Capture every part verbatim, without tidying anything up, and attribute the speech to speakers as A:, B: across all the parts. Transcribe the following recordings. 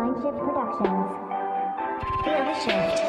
A: Mindshift Productions. Feel the shift.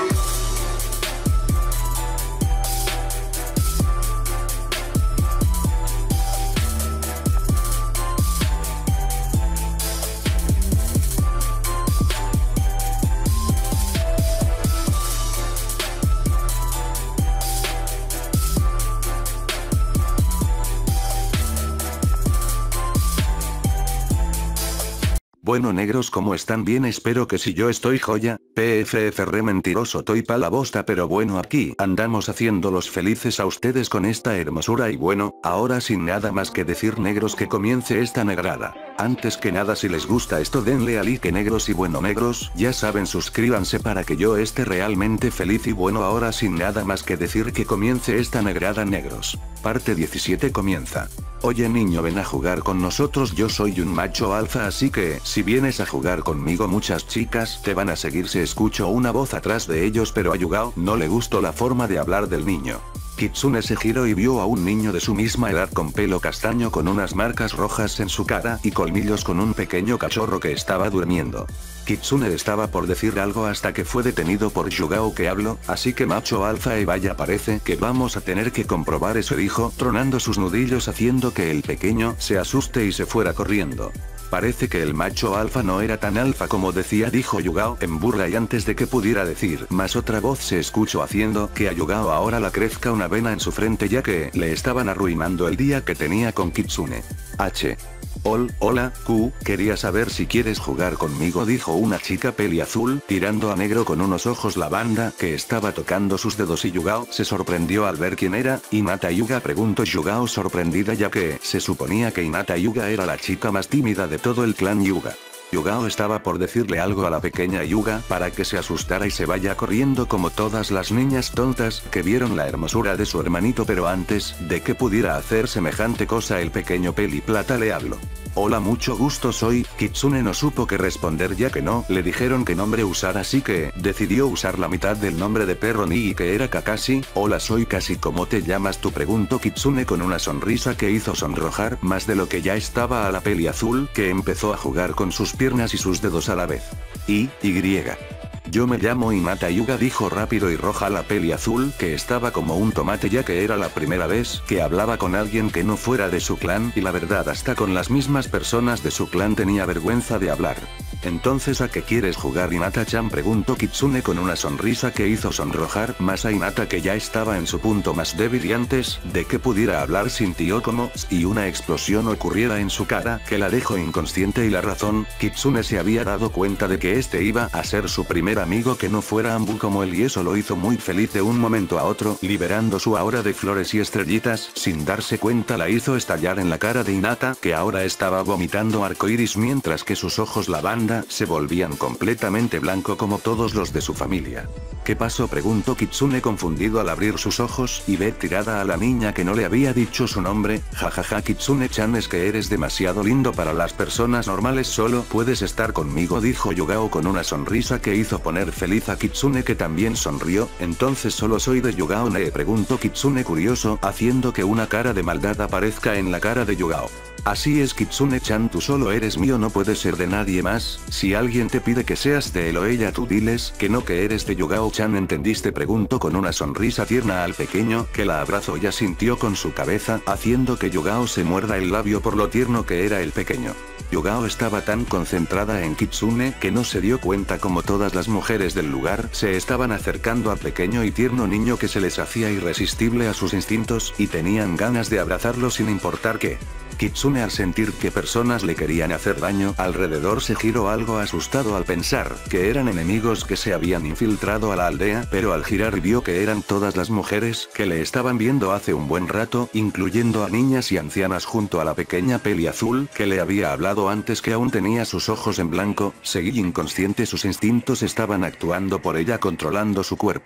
B: Bueno negros, ¿cómo están? Bien, espero que si yo estoy joya. Pff re mentiroso toy pa la bosta, pero bueno, aquí andamos haciéndolos felices a ustedes con esta hermosura. Y bueno, ahora sin nada más que decir negros, que comience esta negrada. Antes que nada, si les gusta esto denle a like negros, y bueno negros, ya saben, suscríbanse para que yo esté realmente feliz. Y bueno, ahora sin nada más que decir, que comience esta negrada negros. Parte diecisiete comienza. Oye niño, ven a jugar con nosotros, yo soy un macho alfa, así que, si vienes a jugar conmigo muchas chicas te van a seguir. Se escuchó una voz atrás de ellos, pero a Yugao no le gustó la forma de hablar del niño. Kitsune se giró y vio a un niño de su misma edad con pelo castaño, con unas marcas rojas en su cara y colmillos, con un pequeño cachorro que estaba durmiendo. Kitsune estaba por decir algo hasta que fue detenido por Yugao, que habló, así que macho alfa, y vaya, parece que vamos a tener que comprobar eso, dijo, tronando sus nudillos haciendo que el pequeño se asuste y se fuera corriendo. Parece que el macho alfa no era tan alfa como decía, dijo Yugao en burla, y antes de que pudiera decir más otra voz se escuchó haciendo que a Yugao ahora le crezca una vena en su frente, ya que le estaban arruinando el día que tenía con Kitsune. H. Ol, hola, Q, quería saber si quieres jugar conmigo, dijo una chica peli azul, tirando a negro con unos ojos lavanda, que estaba tocando sus dedos, y Yugao se sorprendió al ver quién era. ¿Hinata Hyuga?, preguntó Yugao sorprendida, ya que se suponía que Hinata Hyuga era la chica más tímida de todo el clan Hyuga. Yugao estaba por decirle algo a la pequeña Hyuga para que se asustara y se vaya corriendo como todas las niñas tontas que vieron la hermosura de su hermanito, pero antes de que pudiera hacer semejante cosa el pequeño peli plata le habló. Hola, mucho gusto, soy Kitsune. No supo qué responder, ya que no le dijeron qué nombre usar, así que decidió usar la mitad del nombre de perro Nii, que era Kakashi. Hola, soy Kashi, ¿cómo te llamas tú?, preguntó Kitsune con una sonrisa que hizo sonrojar más de lo que ya estaba a la peli azul, que empezó a jugar con sus piernas y sus dedos a la vez. Y, Y. Yo me llamo Hinata Hyuga, dijo rápido y roja la peli azul, que estaba como un tomate, ya que era la primera vez que hablaba con alguien que no fuera de su clan, y la verdad hasta con las mismas personas de su clan tenía vergüenza de hablar. Entonces, ¿a qué quieres jugar, Hinata-chan?, preguntó Kitsune con una sonrisa que hizo sonrojar más a Hinata, que ya estaba en su punto más débil, y antes de que pudiera hablar sintió como si una explosión ocurriera en su cara que la dejó inconsciente, y la razón, Kitsune se había dado cuenta de que este iba a ser su primer amigo que no fuera Ambu como él, y eso lo hizo muy feliz de un momento a otro, liberando su aura de flores y estrellitas. Sin darse cuenta la hizo estallar en la cara de Hinata, que ahora estaba vomitando arcoíris, mientras que sus ojos lavanda se volvían completamente blanco como todos los de su familia. ¿Qué pasó?, preguntó Kitsune confundido al abrir sus ojos y ver tirada a la niña que no le había dicho su nombre. Jajaja, Kitsune-chan, es que eres demasiado lindo para las personas normales, solo puedes estar conmigo, dijo Yugao con una sonrisa que hizo poner feliz a Kitsune, que también sonrió. Entonces, ¿solo soy de Yugao, ne?, preguntó Kitsune curioso, haciendo que una cara de maldad aparezca en la cara de Yugao. Así es, Kitsune-chan, tú solo eres mío, no puedes ser de nadie más. Si alguien te pide que seas de él o ella, tú diles que no, que eres de Yugao-chan, ¿entendiste?, preguntó con una sonrisa tierna al pequeño, que la abrazó y asintió con su cabeza, haciendo que Yugao se muerda el labio por lo tierno que era el pequeño. Yugao estaba tan concentrada en Kitsune que no se dio cuenta como todas las mujeres del lugar se estaban acercando al pequeño y tierno niño, que se les hacía irresistible a sus instintos y tenían ganas de abrazarlo sin importar qué. Kitsune, al sentir que personas le querían hacer daño alrededor, se giró algo asustado al pensar que eran enemigos que se habían infiltrado a la aldea, pero al girar vio que eran todas las mujeres que le estaban viendo hace un buen rato, incluyendo a niñas y ancianas, junto a la pequeña peli azul que le había hablado antes, que aún tenía sus ojos en blanco. Seguí inconsciente, sus instintos estaban actuando por ella, controlando su cuerpo.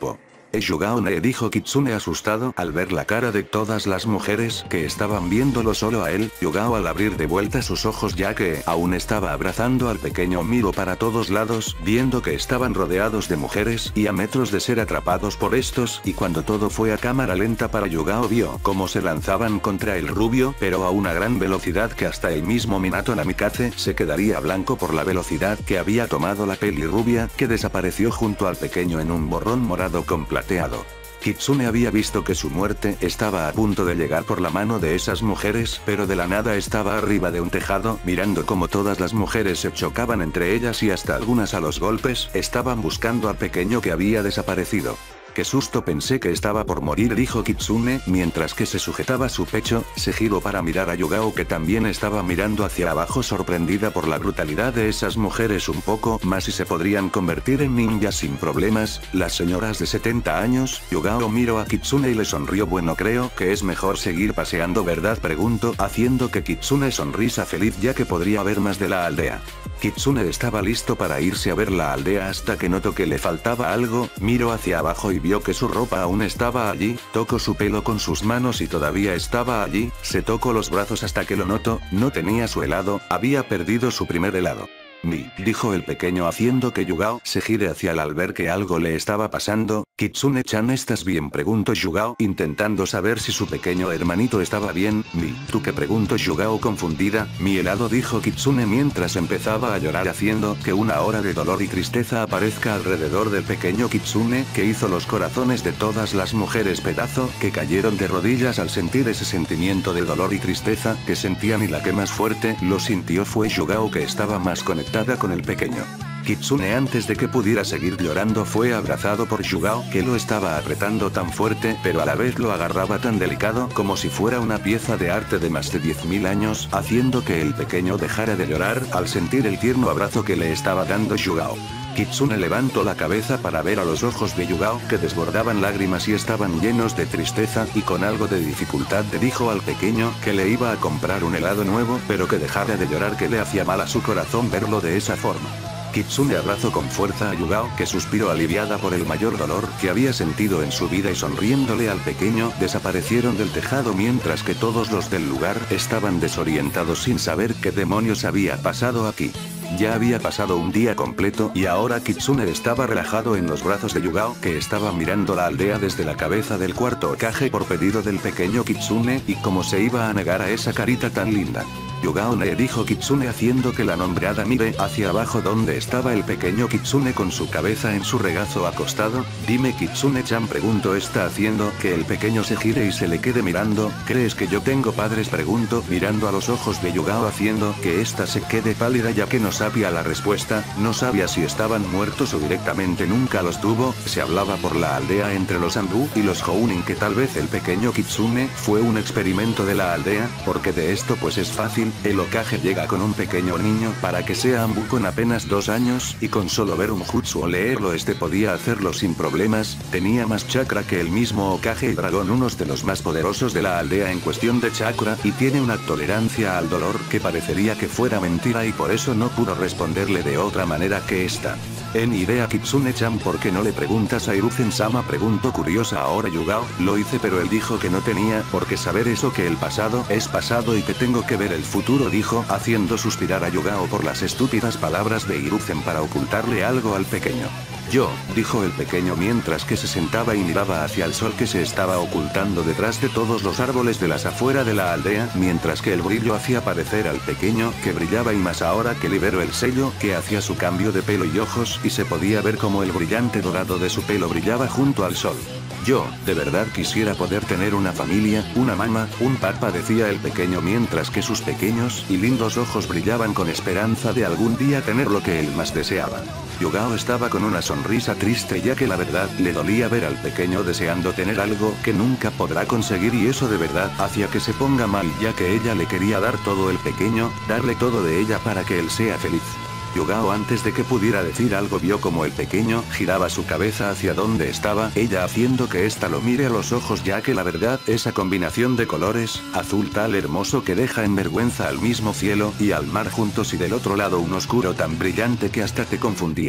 B: Es Yugao-ne, dijo Kitsune asustado al ver la cara de todas las mujeres que estaban viéndolo solo a él. Yugao al abrir de vuelta sus ojos ya que aún estaba abrazando al pequeño miró para todos lados viendo que estaban rodeados de mujeres y a metros de ser atrapados por estos y cuando todo fue a cámara lenta para Yugao vio cómo se lanzaban contra el rubio pero a una gran velocidad que hasta el mismo Minato Namikaze se quedaría blanco por la velocidad que había tomado la pelirrubia que desapareció junto al pequeño en un borrón morado completo. Plateado. Kitsune había visto que su muerte estaba a punto de llegar por la mano de esas mujeres, pero de la nada estaba arriba de un tejado, mirando cómo todas las mujeres se chocaban entre ellas y hasta algunas a los golpes, estaban buscando al pequeño que había desaparecido. Qué susto, pensé que estaba por morir, dijo Kitsune, mientras que se sujetaba su pecho, se giró para mirar a Yugao que también estaba mirando hacia abajo sorprendida por la brutalidad de esas mujeres un poco más y se podrían convertir en ninjas sin problemas, las señoras de setenta años. Yugao miró a Kitsune y le sonrió. Bueno, creo que es mejor seguir paseando, ¿verdad?, preguntó, haciendo que Kitsune sonrisa feliz ya que podría ver más de la aldea. Kitsune estaba listo para irse a ver la aldea hasta que notó que le faltaba algo, miró hacia abajo y vio que su ropa aún estaba allí, tocó su pelo con sus manos y todavía estaba allí, se tocó los brazos hasta que lo notó, no tenía su helado, había perdido su primer helado. Mi, dijo el pequeño haciendo que Yugao se gire hacia él al ver que algo le estaba pasando. Kitsune-chan, ¿estás bien?, preguntó Yugao intentando saber si su pequeño hermanito estaba bien. Mi, ¿tú qué?, preguntó Yugao confundida. Mi helado, dijo Kitsune mientras empezaba a llorar haciendo que una hora de dolor y tristeza aparezca alrededor del pequeño Kitsune que hizo los corazones de todas las mujeres pedazo que cayeron de rodillas al sentir ese sentimiento de dolor y tristeza que sentían y la que más fuerte lo sintió fue Yugao que estaba más conectada con el pequeño. Kitsune antes de que pudiera seguir llorando fue abrazado por Yugao que lo estaba apretando tan fuerte pero a la vez lo agarraba tan delicado como si fuera una pieza de arte de más de diez mil años haciendo que el pequeño dejara de llorar al sentir el tierno abrazo que le estaba dando Yugao. Kitsune levantó la cabeza para ver a los ojos de Yugao que desbordaban lágrimas y estaban llenos de tristeza y con algo de dificultad le dijo al pequeño que le iba a comprar un helado nuevo pero que dejara de llorar que le hacía mal a su corazón verlo de esa forma. Kitsune abrazó con fuerza a Yugao que suspiró aliviada por el mayor dolor que había sentido en su vida y sonriéndole al pequeño desaparecieron del tejado mientras que todos los del lugar estaban desorientados sin saber qué demonios había pasado aquí. Ya había pasado un día completo y ahora Kitsune estaba relajado en los brazos de Yugao que estaba mirando la aldea desde la cabeza del cuarto Hokage por pedido del pequeño Kitsune y cómo se iba a negar a esa carita tan linda. Yugao-ne, dijo Kitsune haciendo que la nombrada mire hacia abajo donde estaba el pequeño Kitsune con su cabeza en su regazo acostado. Dime, Kitsune-chan, preguntó esta haciendo que el pequeño se gire y se le quede mirando. ¿Crees que yo tengo padres?, preguntó mirando a los ojos de Yugao haciendo que ésta se quede pálida ya que no sabía la respuesta, no sabía si estaban muertos o directamente nunca los tuvo. Se hablaba por la aldea entre los Anbu y los Jounin que tal vez el pequeño Kitsune fue un experimento de la aldea, porque de esto pues es fácil. El Hokage llega con un pequeño niño para que sea Anbu con apenas dos años y con solo ver un jutsu o leerlo este podía hacerlo sin problemas, tenía más chakra que el mismo Hokage y dragón, unos de los más poderosos de la aldea en cuestión de chakra y tiene una tolerancia al dolor que parecería que fuera mentira y por eso no pudo responderle de otra manera que esta. En idea, Kitsune-chan, ¿por qué no le preguntas a Hiruzen-sama?, preguntó curiosa ahora Yugao. Lo hice pero él dijo que no tenía por qué saber eso, que el pasado es pasado y que tengo que ver el futuro, dijo haciendo suspirar a Yugao por las estúpidas palabras de Hiruzen para ocultarle algo al pequeño. Yo, dijo el pequeño mientras que se sentaba y miraba hacia el sol que se estaba ocultando detrás de todos los árboles de las afuera de la aldea, mientras que el brillo hacía parecer al pequeño que brillaba y más ahora que liberó el sello que hacía su cambio de pelo y ojos y se podía ver como el brillante dorado de su pelo brillaba junto al sol. Yo, de verdad quisiera poder tener una familia, una mamá, un papá, decía el pequeño mientras que sus pequeños y lindos ojos brillaban con esperanza de algún día tener lo que él más deseaba. Yugao estaba con una sonrisa triste ya que la verdad le dolía ver al pequeño deseando tener algo que nunca podrá conseguir y eso de verdad hacía que se ponga mal ya que ella le quería dar todo el pequeño, darle todo de ella para que él sea feliz. Yugao antes de que pudiera decir algo vio como el pequeño giraba su cabeza hacia donde estaba ella haciendo que ésta lo mire a los ojos ya que la verdad esa combinación de colores, azul tal hermoso que deja en vergüenza al mismo cielo y al mar juntos y del otro lado un oscuro tan brillante que hasta te confundía.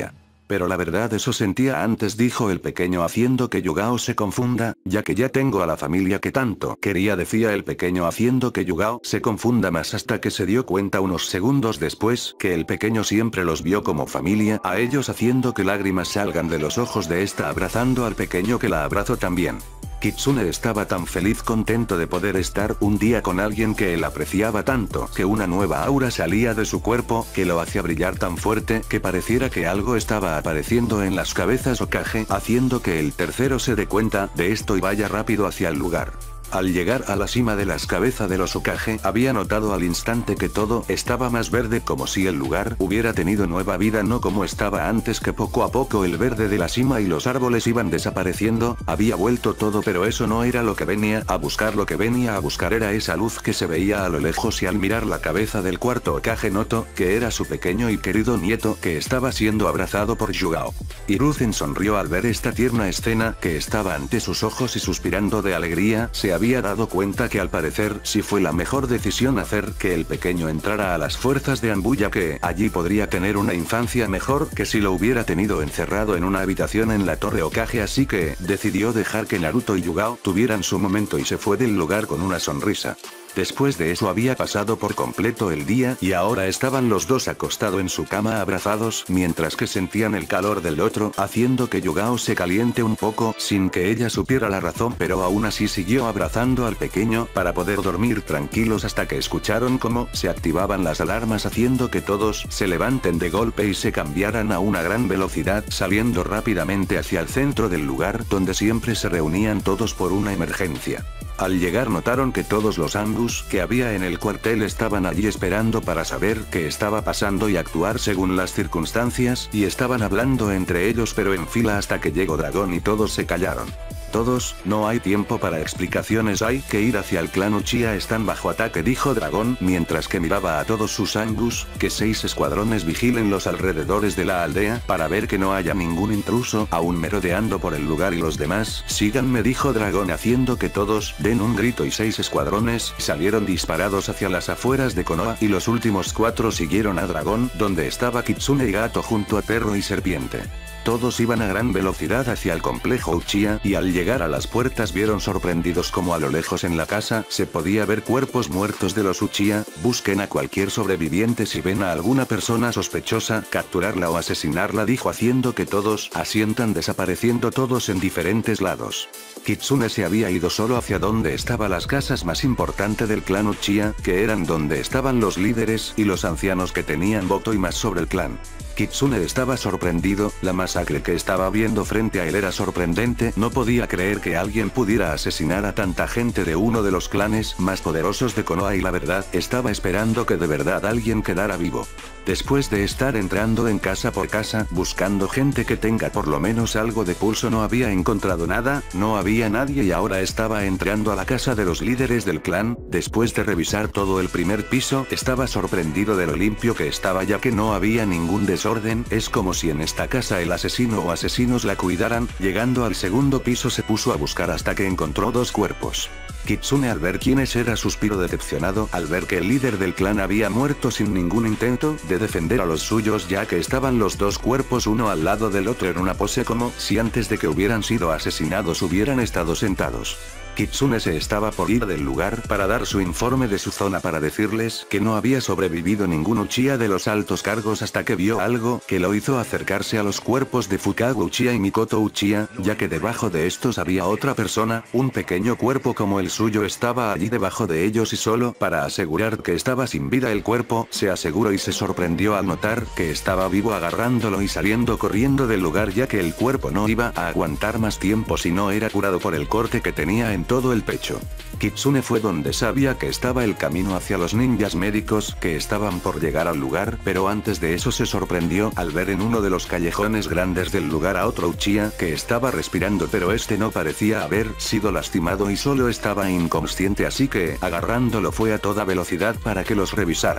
B: Pero la verdad eso sentía antes, dijo el pequeño haciendo que Yugao se confunda, ya que ya tengo a la familia que tanto quería, decía el pequeño haciendo que Yugao se confunda más hasta que se dio cuenta unos segundos después que el pequeño siempre los vio como familia a ellos, haciendo que lágrimas salgan de los ojos de esta abrazando al pequeño que la abrazó también. Kitsune estaba tan feliz, contento de poder estar un día con alguien que él apreciaba tanto, que una nueva aura salía de su cuerpo, que lo hacía brillar tan fuerte que pareciera que algo estaba apareciendo en las cabezas Hokage, haciendo que el tercero se dé cuenta de esto y vaya rápido hacia el lugar. Al llegar a la cima de las cabezas de los Hokage, había notado al instante que todo estaba más verde, como si el lugar hubiera tenido nueva vida, no como estaba antes, que poco a poco el verde de la cima y los árboles iban desapareciendo, había vuelto todo, pero eso no era lo que venía a buscar. Lo que venía a buscar era esa luz que se veía a lo lejos, y al mirar la cabeza del cuarto Hokage notó que era su pequeño y querido nieto que estaba siendo abrazado por Yugao. Hiruzen sonrió al ver esta tierna escena que estaba ante sus ojos y suspirando de alegría, se había dado cuenta que al parecer sí fue la mejor decisión hacer que el pequeño entrara a las fuerzas de Anbu, ya que allí podría tener una infancia mejor que si lo hubiera tenido encerrado en una habitación en la torre Hokage, así que decidió dejar que Naruto y Yugao tuvieran su momento y se fue del lugar con una sonrisa. Después de eso había pasado por completo el día y ahora estaban los dos acostados en su cama abrazados, mientras que sentían el calor del otro, haciendo que Yugao se caliente un poco sin que ella supiera la razón, pero aún así siguió abrazando al pequeño para poder dormir tranquilos hasta que escucharon cómo se activaban las alarmas, haciendo que todos se levanten de golpe y se cambiaran a una gran velocidad, saliendo rápidamente hacia el centro del lugar donde siempre se reunían todos por una emergencia. Al llegar notaron que todos los Anbus que había en el cuartel estaban allí esperando para saber qué estaba pasando y actuar según las circunstancias, y estaban hablando entre ellos pero en fila hasta que llegó Dragón y todos se callaron. Todos, no hay tiempo para explicaciones, hay que ir hacia el clan Uchiha, están bajo ataque, dijo Dragón mientras que miraba a todos sus Anbus, que seis escuadrones vigilen los alrededores de la aldea para ver que no haya ningún intruso aún merodeando por el lugar, y los demás, síganme, dijo Dragón haciendo que todos den un grito, y seis escuadrones salieron disparados hacia las afueras de Konoha y los últimos cuatro siguieron a Dragón donde estaba Kitsune y Gato junto a Perro y Serpiente. Todos iban a gran velocidad hacia el complejo Uchiha y al llegar a las puertas vieron sorprendidos como a lo lejos en la casa se podía ver cuerpos muertos de los Uchiha. Busquen a cualquier sobreviviente, si ven a alguna persona sospechosa, capturarla o asesinarla, dijo haciendo que todos asientan, desapareciendo todos en diferentes lados. Kitsune se había ido solo hacia donde estaban las casas más importantes del clan Uchiha, que eran donde estaban los líderes y los ancianos que tenían voto y más sobre el clan. Kitsune estaba sorprendido, la masacre que estaba viendo frente a él era sorprendente, no podía creer que alguien pudiera asesinar a tanta gente de uno de los clanes más poderosos de Konoha, y la verdad, estaba esperando que de verdad alguien quedara vivo. Después de estar entrando en casa por casa, buscando gente que tenga por lo menos algo de pulso, no había encontrado nada, no había nadie, y ahora estaba entrando a la casa de los líderes del clan. Después de revisar todo el primer piso, estaba sorprendido de lo limpio que estaba, ya que no había ningún desorden, es como si en esta casa el asesino o asesinos la cuidaran. Llegando al segundo piso se puso a buscar hasta que encontró dos cuerpos. Kitsune al ver quiénes era suspiró decepcionado al ver que el líder del clan había muerto sin ningún intento de defender a los suyos, ya que estaban los dos cuerpos uno al lado del otro en una pose como si antes de que hubieran sido asesinados hubieran estado sentados. Kitsune se estaba por ir del lugar para dar su informe de su zona para decirles que no había sobrevivido ningún Uchiha de los altos cargos hasta que vio algo que lo hizo acercarse a los cuerpos de Fukage Uchiha y Mikoto Uchiha, ya que debajo de estos había otra persona, un pequeño cuerpo como el suyo estaba allí debajo de ellos, y solo para asegurar que estaba sin vida el cuerpo, se aseguró y se sorprendió al notar que estaba vivo, agarrándolo y saliendo corriendo del lugar, ya que el cuerpo no iba a aguantar más tiempo si no era curado por el corte que tenía en todo el pecho. Kitsune fue donde sabía que estaba el camino hacia los ninjas médicos que estaban por llegar al lugar, pero antes de eso se sorprendió al ver en uno de los callejones grandes del lugar a otro Uchiha que estaba respirando, pero este no parecía haber sido lastimado y solo estaba inconsciente, así que agarrándolo fue a toda velocidad para que los revisaran.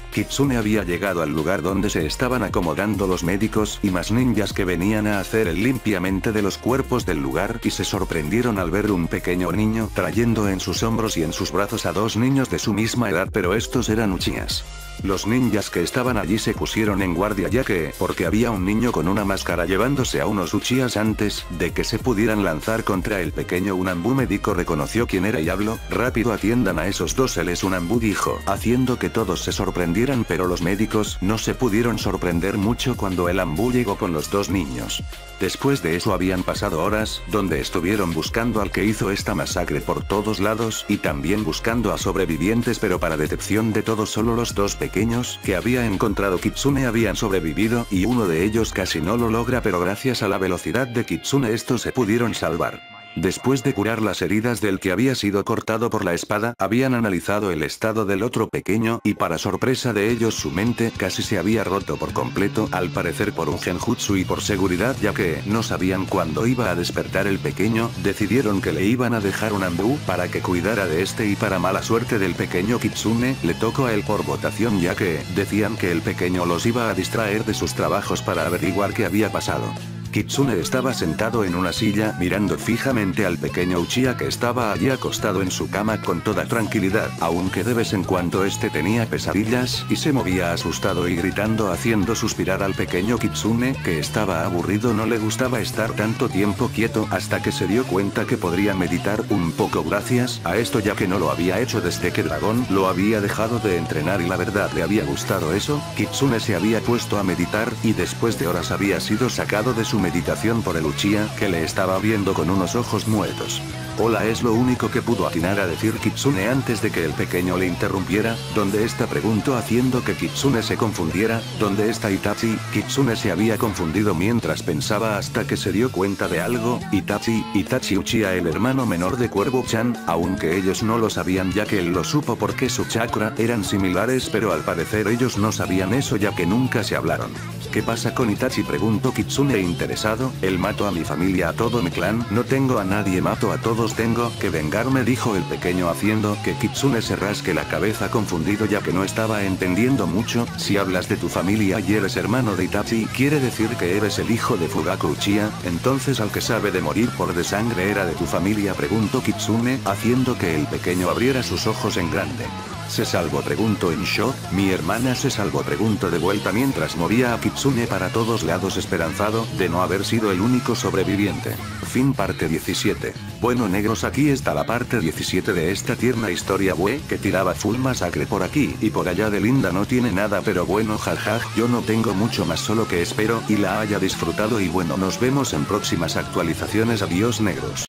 B: Kitsune había llegado al lugar donde se estaban acomodando los médicos y más ninjas que venían a hacer el limpiamente de los cuerpos del lugar y se sorprendieron al ver un pequeño niño trayendo en sus hombros y en sus brazos a dos niños de su misma edad, pero estos eran Uchihas. Los ninjas que estaban allí se pusieron en guardia ya que, porque había un niño con una máscara llevándose a unos Uchihas antes de que se pudieran lanzar contra el pequeño Unanbu. Médico reconoció quién era y habló, rápido atiendan a esos dos, él es Unanbu, dijo, haciendo que todos se sorprendieran, pero los médicos no se pudieron sorprender mucho cuando el Anbu llegó con los dos niños. Después de eso habían pasado horas, donde estuvieron buscando al que hizo esta masacre por todos lados y también buscando a sobrevivientes, pero para decepción de todos solo los dos pequeños que había encontrado Kitsune habían sobrevivido y uno de ellos casi no lo logra, pero gracias a la velocidad de Kitsune estos se pudieron salvar. Después de curar las heridas del que había sido cortado por la espada, habían analizado el estado del otro pequeño y para sorpresa de ellos su mente casi se había roto por completo, al parecer por un genjutsu y por seguridad ya que no sabían cuándo iba a despertar el pequeño, decidieron que le iban a dejar un Anbu para que cuidara de este y para mala suerte del pequeño Kitsune, le tocó a él por votación ya que decían que el pequeño los iba a distraer de sus trabajos para averiguar qué había pasado. Kitsune estaba sentado en una silla mirando fijamente al pequeño Uchiha que estaba allí acostado en su cama con toda tranquilidad, aunque de vez en cuando este tenía pesadillas y se movía asustado y gritando haciendo suspirar al pequeño Kitsune que estaba aburrido, no le gustaba estar tanto tiempo quieto hasta que se dio cuenta que podría meditar un poco gracias a esto ya que no lo había hecho desde que Dragón lo había dejado de entrenar y la verdad le había gustado eso. Kitsune se había puesto a meditar y después de horas había sido sacado de su meditación por el Uchiha, que le estaba viendo con unos ojos muertos. Hola, es lo único que pudo atinar a decir Kitsune antes de que el pequeño le interrumpiera. ¿Dónde está?, preguntó haciendo que Kitsune se confundiera. ¿Dónde está Itachi? Kitsune se había confundido mientras pensaba hasta que se dio cuenta de algo. Itachi, Itachi Uchiha, el hermano menor de Cuervo-chan, aunque ellos no lo sabían ya que él lo supo porque su chakra eran similares, pero al parecer ellos no sabían eso ya que nunca se hablaron. ¿Qué pasa con Itachi?, preguntó Kitsune interesado. Él mató a mi familia, a todo mi clan. No tengo a nadie, mato a todos, tengo que vengarme, dijo el pequeño haciendo que Kitsune se rasque la cabeza confundido ya que no estaba entendiendo mucho. Si hablas de tu familia y eres hermano de Itachi, ¿quiere decir que eres el hijo de Fugaku Uchiha? Entonces al que sabe de morir por de sangre era de tu familia, preguntó Kitsune haciendo que el pequeño abriera sus ojos en grande. ¿Se salvó?, preguntó en shock. Mi hermana se salvó, preguntó de vuelta mientras movía a Kitsune para todos lados esperanzado de no haber sido el único sobreviviente. Fin parte diecisiete. Bueno negros, aquí está la parte diecisiete de esta tierna historia bue que tiraba full masacre por aquí y por allá de linda, no tiene nada, pero bueno jajaj, yo no tengo mucho más, solo que espero y la haya disfrutado y bueno, nos vemos en próximas actualizaciones. Adiós negros.